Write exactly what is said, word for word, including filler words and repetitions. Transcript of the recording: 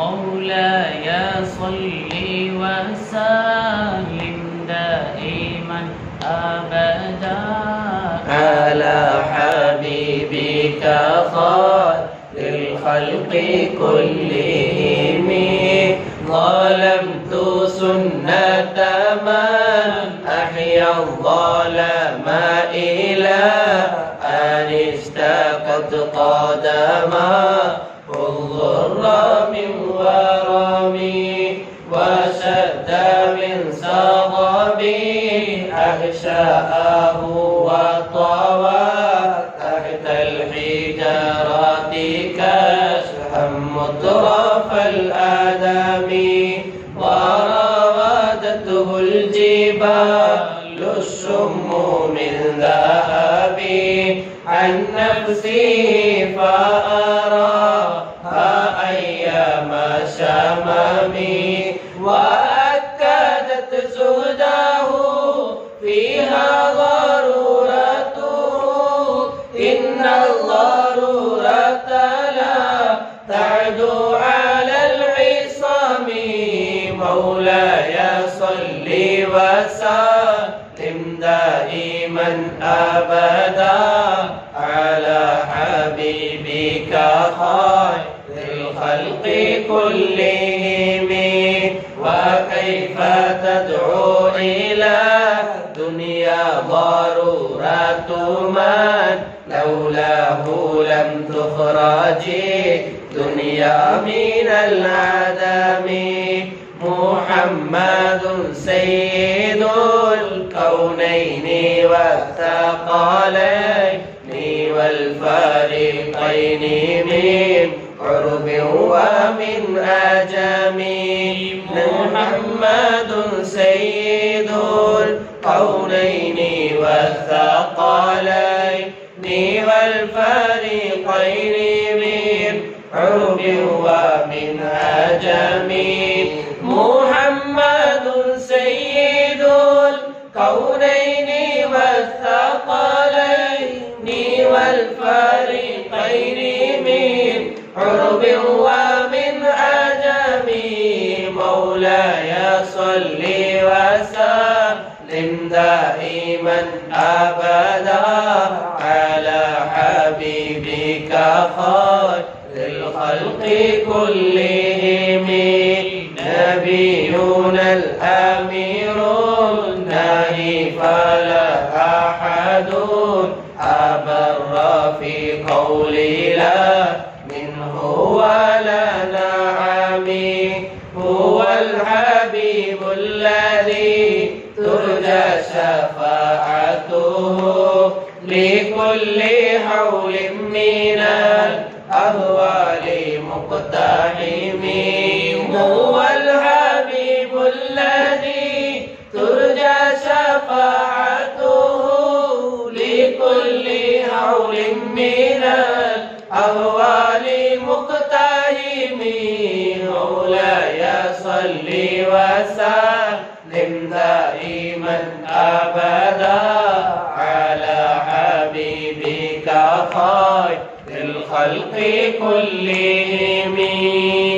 مولاي صل وسلم دائما أبدا على حبيبك خير الخلق كلهم ظلمت سنة من أحيا الظلم إلى أن اشتقت قدمه الضر من ورمي وشد من صغبي أغشاءه وطوى تحت الحجارة كشحا مطرف الآدم وراودته الجبال الشم من ذهب عن نفسه فأراها أيام شممي وأكدت زهده فيها ضرورته إن الضرورة لا تعدو على العصام مولاي صل وسلم دائما أبدا على حبيبك خير الخلق كلهم وكيف تدعو إلى دنيا ضرورة من لولاه لم تخرجي دنيا من العدم محمد سيد الكونين والثقلين والفريقين من عرب ومن أجم محمد سيد الكونين والثقلين والفريقين من عرب ومن أجم محمد سيد الكونين والثقلين والفريقين من عرب ومن أجم مولاي صل وسلم دائما أبدا على حبيبك خير الخلق كلهم نبينا الأمير الناهي فلا أحد أبر في قول لا منه ولا نعم هو الحبيب الذي ترجى شفاعته لكل حول من الأهوال مقتحم هو الحبيب الذي ترجى شفاعته لكل حول من الأهوال مقتحم مولاي صل وسلم دائما أبدا على حبيبك خير الخلق كلهم